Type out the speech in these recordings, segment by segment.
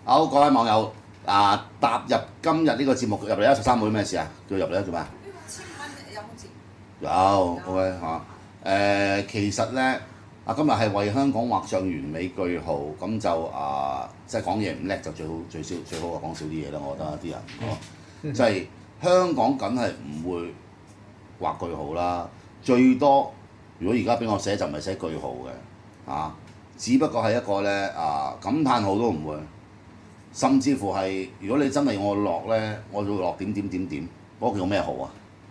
好，各位網友踏入今日呢個節目入嚟啦，13會咩事啊？叫入嚟啦，做咩啊？ 呢個1000蚊有冇折？ 有，OK 嚇。其實咧，今日係為香港畫上完美句號，咁就即係講嘢唔叻就最好講少啲嘢啦。我覺得啲人，即係香港梗係唔會畫句號啦。最多如果而家俾我寫就唔係寫句號嘅，只不過係一個咧感嘆號都唔會，甚至乎係如果你真係我落咧，我就會落點，嗰個叫咩號啊？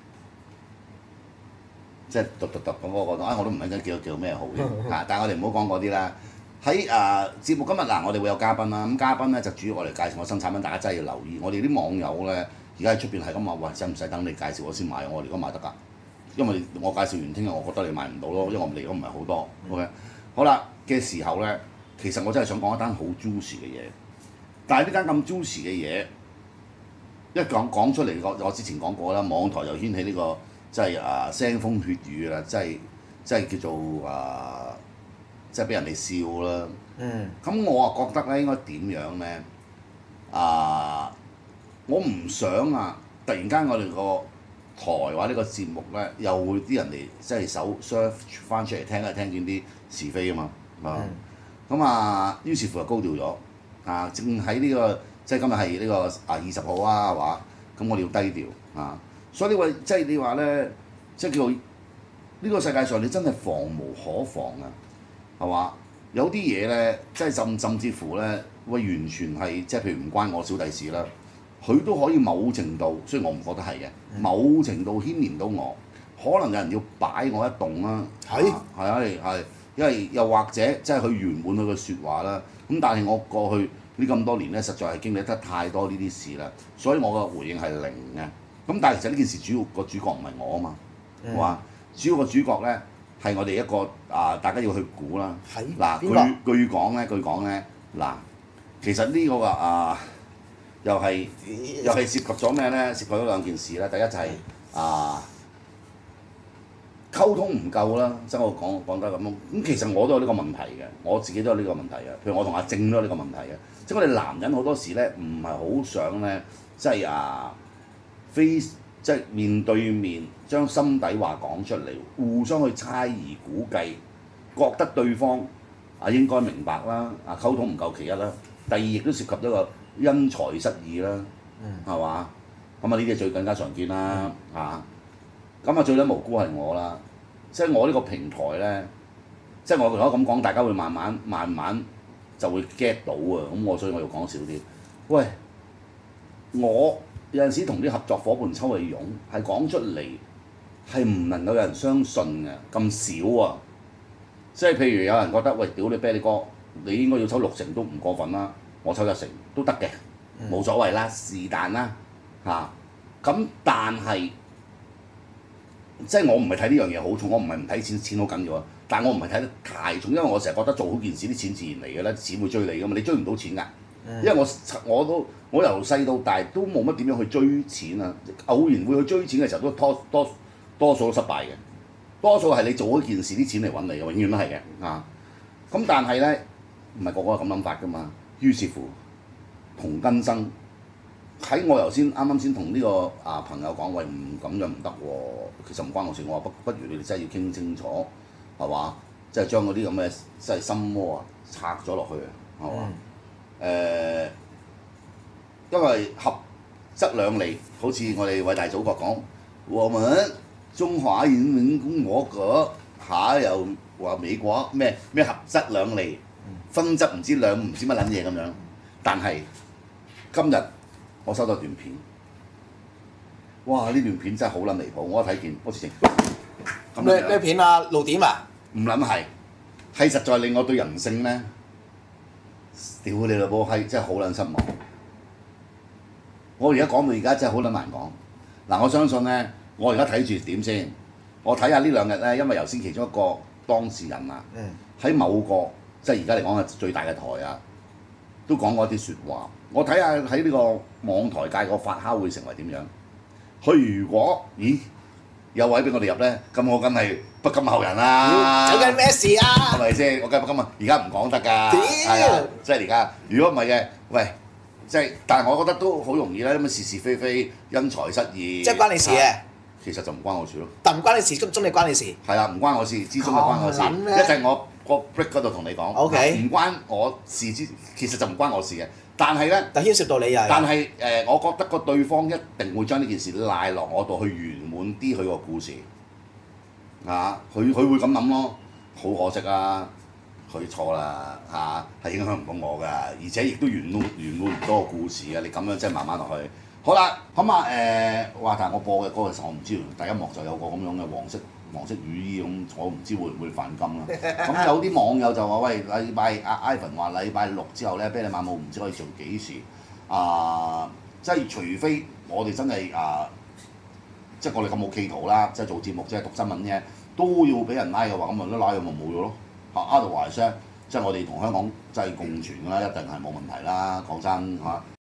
即係讀咁嗰個，我都唔係真叫咩好嘅但係我哋唔好講嗰啲啦。喺節目今日我哋會有嘉賓啦。咁嘉賓咧就主要我哋介紹我新產品，大家真係要留意。我哋啲網友咧，而家喺出邊係咁話，喂，使唔使等你介紹我先買？我哋而家買得㗎，因為我介紹完聽日，我覺得你買唔到咯，因為我嚟咗唔係好多。OK， 好啦嘅時候咧，其實我真係想講一單好 juicy 嘅嘢。但係呢單咁 juicy 嘅嘢，一講出嚟，我之前講過啦，網台又掀起呢個。即係腥風血雨啦，即係叫做即係俾人哋笑啦。咁我覺得咧應該點樣咧？我唔想突然間我哋個台或者個節目咧，又會啲人哋即係手 search 翻出嚟聽見啲是非啊嘛。咁於是乎就高調咗。正喺呢個即係今日係呢個20號係嘛？咁我哋要低調所以呢位即係你話咧，即係叫呢個世界上你真係防無可防係嘛？有啲嘢咧，即係甚至乎咧，完全係即係譬如唔關我小弟事啦，佢都可以某程度，雖然我唔覺得係嘅，某程度牽連到我，可能有人要擺我一棟啦。係，因為又或者即係佢圓滿佢嘅説話啦。咁但係我過去呢咁多年咧，實在係經歷得太多呢啲事啦，所以我嘅回應係零嘅。咁但係其實呢件事主要個主角唔係我啊嘛，係嘛？主要個主角咧係我哋一個大家要去估啦。嗱，據講咧，嗱，其實呢個又係涉及咗咩咧？涉及咗兩件事啦。第一就係溝通唔夠啦，即係我講得咁。咁其實我都有呢個問題嘅，我自己都有呢個問題嘅。譬如我同阿正都有呢個問題嘅，即係我哋男人好多時咧唔係好想咧，即係即係面對面將心底話講出嚟，互相去猜疑估計，覺得對方應該明白啦。溝通唔夠其一啦，第二亦都涉及咗個因財失義啦，係嘛？咁呢啲最更加常見啦。咁最撚無辜係我啦，即係我呢個平台咧，即係我如果咁講，大家會慢慢就會 get 到咁所以我要講少啲。喂，我有陣時同啲合作伙伴抽氣傭，係講出嚟係唔能夠有人相信嘅，咁少即係譬如有人覺得喂，屌你啤梨哥，你應該要抽60%都唔過分啦，我抽1%都得嘅，冇所謂啦，是但啦咁但係即係我唔係睇呢樣嘢好重，我唔係唔睇錢好緊要啊，但我唔係睇得太重，因為我成日覺得做好件事啲錢自然嚟嘅啦，錢會追你噶嘛，你追唔到錢㗎。因為我由細到大都冇乜點樣去追錢偶然會去追錢嘅時候都多數都失敗嘅，多數係你做嗰件事啲錢嚟揾你嘅，永遠都係嘅咁但係咧唔係個個咁諗法㗎嘛，於是乎同根生喺我頭先啱先同呢個朋友講，喂，咁樣唔得喎，其實唔關我事，我話不如你哋真係要傾清楚係嘛，即係將嗰啲咁嘅即係心魔拆咗落去係嘛？因為合則兩利，好似我哋偉大祖國講，我們中華人民共和國又話美國咩合則兩利，分則唔知乜撚嘢咁樣。但係今日我收到段片，哇！呢段片真係好撚離譜，我一睇見，我直情咩片啊？露點啊？ 唔撚係實在令我對人性咧，屌你老母閪，真係好撚失望。我而家講到而家真係好撚難講。我相信咧，我而家睇住點先。我睇下呢2日咧，因為頭先其中一個當事人喺某個即係而家嚟講係最大嘅台都講過一啲説話。我睇下喺呢個網台界個發酵會成為點樣。佢如果有位俾我哋入咧，咁我梗係不甘後人啦。 搞緊咩事啊？ 係咪先？我梗係不甘啊！而家唔講得㗎。係啊，即係而家。如果唔係嘅，喂， 即係，但係我覺得都好容易啦，咁是是非非、因財失義， 即係關你事嘅。 其實就唔關我事咯。 但唔關你事，中你關你事。 係啦，唔關我事，之中就關我事。一陣我個 break 嗰度同你講。 OK。 唔關我事其實就唔關我事嘅。但係咧， 但牽涉到你又。 但係我覺得個對方一定會將呢件事賴落我度去圓滿啲佢個故事。佢會咁諗咯，好可惜啊！佢錯啦係影響唔到我㗎，而且亦都圓滿唔到個故事嘅。你咁樣真係慢慢落去。好啦，咁但係我播嘅歌其實我唔知，第一幕就有個咁樣嘅黃色雨衣咁，我唔知會唔會犯禁啦。咁有啲網友就話：喂，禮拜Ivan 話禮拜六之後咧，啤梨晚舞唔知可以做幾時？即係除非我哋真係即係我哋咁冇企圖啦，即係做節目即係讀新聞啫，都要俾人拉嘅話，咁咪都拉咗咪冇咗咯。Otherwise 即係我哋同香港真係共存啦，一定係冇問題啦。講真